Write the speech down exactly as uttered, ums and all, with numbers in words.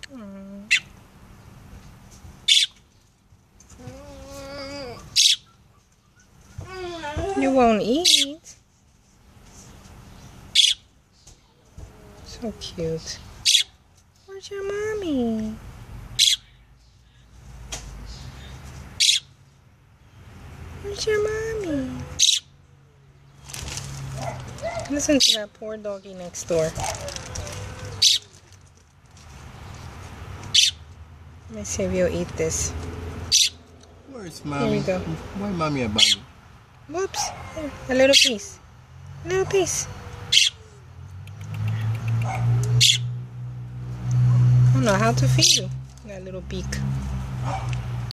Mm. You won't eat. So cute. Where's your mommy? Where's your mommy? Listen to that poor doggy next door. Let me see if you'll eat this. Where's mommy? Here you go. Why mommy a bag? Whoops. Here, a little piece. A little piece. I don't know how to feed you. That little beak.